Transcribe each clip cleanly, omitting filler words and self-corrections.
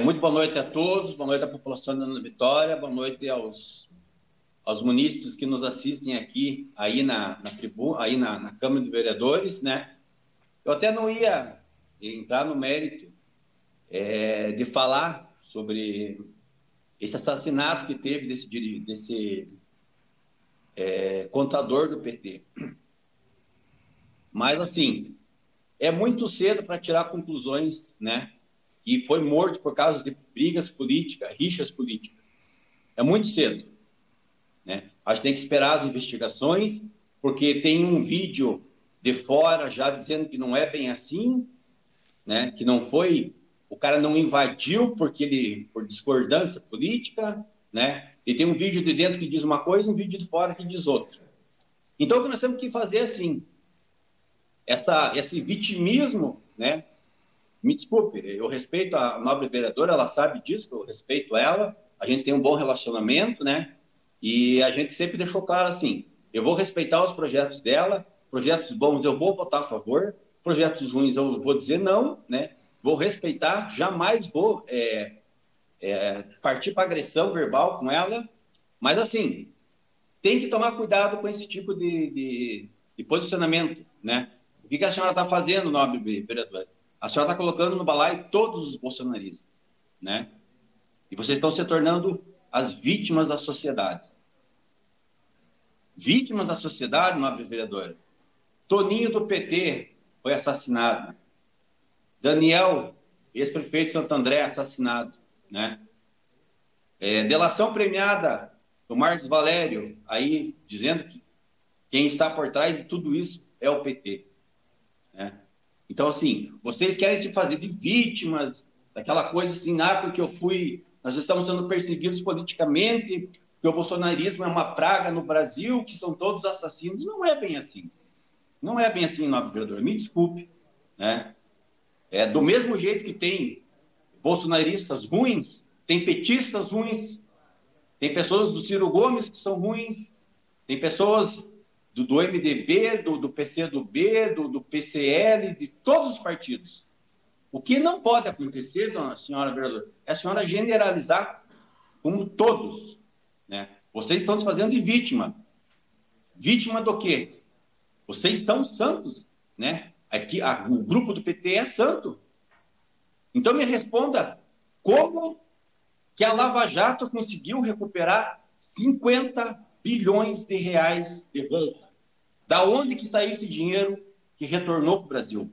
Muito boa noite a todos, boa noite à população da Vitória, boa noite aos munícipes que nos assistem aqui, aí na tribuna, aí na Câmara de Vereadores, né? Eu até não ia entrar no mérito de falar sobre esse assassinato que teve desse contador do PT. Mas, assim, é muito cedo para tirar conclusões, né? Que foi morto por causa de brigas políticas, rixas políticas. É muito cedo, né? A gente tem que esperar as investigações, porque tem um vídeo de fora já dizendo que não é bem assim, né? Que não foi, o cara não invadiu por discordância política, né? E tem um vídeo de dentro que diz uma coisa e um vídeo de fora que diz outra. Então, o que nós temos que fazer é assim, esse vitimismo, né? Me desculpe, eu respeito a nobre vereadora, ela sabe disso, eu respeito ela, a gente tem um bom relacionamento, né? E a gente sempre deixou claro assim, eu vou respeitar os projetos dela, projetos bons eu vou votar a favor, projetos ruins eu vou dizer não, né? Vou respeitar, jamais vou partir para agressão verbal com ela, mas assim, tem que tomar cuidado com esse tipo de posicionamento, né? O que a senhora está fazendo, nobre vereadora? A senhora está colocando no balaio todos os bolsonaristas, né? E vocês estão se tornando as vítimas da sociedade. Vítimas da sociedade, nobre vereadora. Toninho do PT foi assassinado. Daniel, ex-prefeito de Santo André, assassinado, né? Delação premiada do Marcos Valério, aí dizendo que quem está por trás de tudo isso é o PT, né? Então, assim, vocês querem se fazer de vítimas, daquela coisa assim, porque nós estamos sendo perseguidos politicamente, que o bolsonarismo é uma praga no Brasil, que são todos assassinos. Não é bem assim. Não é bem assim, nobre vereador. Me desculpe, né? Do mesmo jeito que tem bolsonaristas ruins, tem petistas ruins, tem pessoas do Ciro Gomes que são ruins, tem pessoas do MDB, do PCdoB, do PCL, de todos os partidos. O que não pode acontecer, dona senhora vereadora, é a senhora generalizar como todos, né? Vocês estão se fazendo de vítima. Vítima do quê? Vocês são santos, né? Aqui, o grupo do PT é santo. Então me responda, como que a Lava Jato conseguiu recuperar 50 bilhões de reais de volta? Da onde que saiu esse dinheiro que retornou para o Brasil?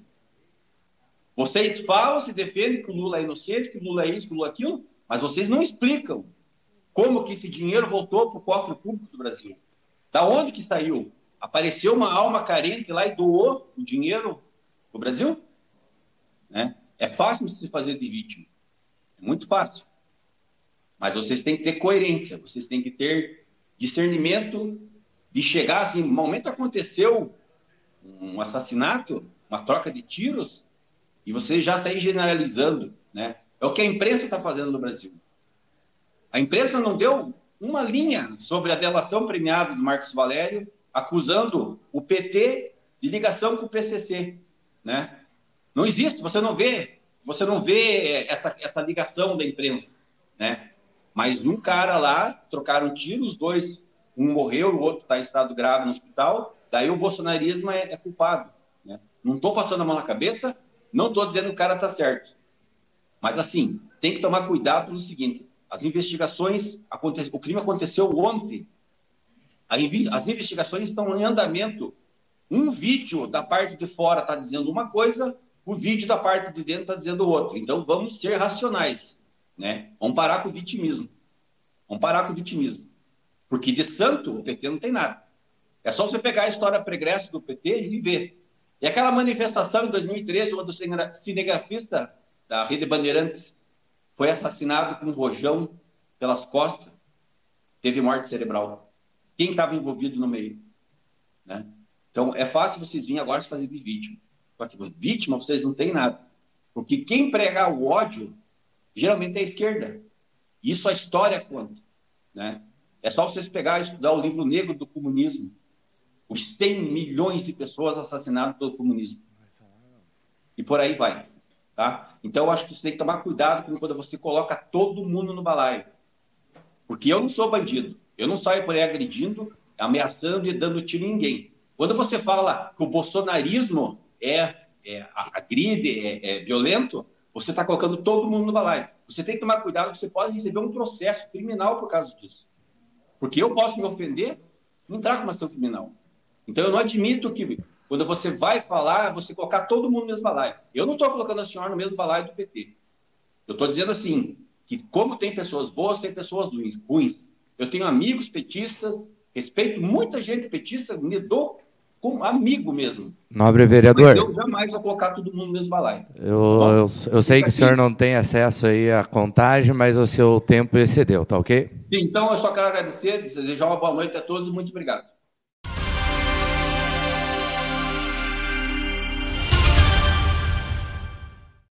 Vocês falam, se defendem que o Lula é inocente, que o Lula é isso, que o Lula é aquilo, mas vocês não explicam como que esse dinheiro voltou para o cofre público do Brasil. Da onde que saiu? Apareceu uma alma carente lá e doou o dinheiro para o Brasil? Né? É fácil se fazer de vítima. É muito fácil. Mas vocês têm que ter coerência, vocês têm que ter discernimento de chegar assim, no momento aconteceu um assassinato, uma troca de tiros, e você já sair generalizando, né? É o que a imprensa está fazendo no Brasil. A imprensa não deu uma linha sobre a delação premiada do Marcos Valério, acusando o PT de ligação com o PCC, né? Não existe, você não vê essa ligação da imprensa, né? Mas um cara lá, trocaram tiros, os dois, um morreu, o outro está em estado grave no hospital, daí o bolsonarismo é culpado, né? Não estou passando a mão na cabeça, não estou dizendo que o cara está certo. Mas, assim, tem que tomar cuidado pelo seguinte, as investigações, o crime aconteceu ontem, as investigações estão em andamento. Um vídeo da parte de fora está dizendo uma coisa, o vídeo da parte de dentro está dizendo outra. Então, vamos ser racionais, né? Vamos parar com o vitimismo. Vamos parar com o vitimismo. Porque de santo, o PT não tem nada. É só você pegar a história pregressa do PT e ver. E aquela manifestação em 2013, onde o cinegrafista da Rede Bandeirantes foi assassinado com um rojão pelas costas, teve morte cerebral. Quem estava envolvido no meio? Né? Então, é fácil vocês virem agora se fazer de vítima. Só que vítima, vocês não têm nada. Porque quem prega o ódio, geralmente é a esquerda. Isso a história conta, né? É só vocês pegar e estudar o livro negro do comunismo. Os 100 milhões de pessoas assassinadas pelo comunismo. E por aí vai. tá? Então, eu acho que você tem que tomar cuidado quando você coloca todo mundo no balaio. Porque eu não sou bandido. Eu não saio por aí agredindo, ameaçando e dando tiro em ninguém. Quando você fala que o bolsonarismo agride, é violento, você está colocando todo mundo no balaio. Você tem que tomar cuidado, você pode receber um processo criminal por causa disso. Porque eu posso me ofender e entrar com uma ação criminal. Então, eu não admito que, quando você vai falar, você colocar todo mundo no mesmo balaio. Eu não estou colocando a senhora no mesmo balaio do PT. Eu estou dizendo assim, que como tem pessoas boas, tem pessoas ruins. Eu tenho amigos petistas, respeito muita gente petista, me dou como amigo mesmo. Nobre Mas vereador, eu jamais vou colocar todo mundo no mesmo balaio. eu sei que o senhor não tem acesso aí à contagem, mas o seu tempo excedeu, tá ok? Sim, então eu só quero agradecer, desejar uma boa noite a todos e muito obrigado.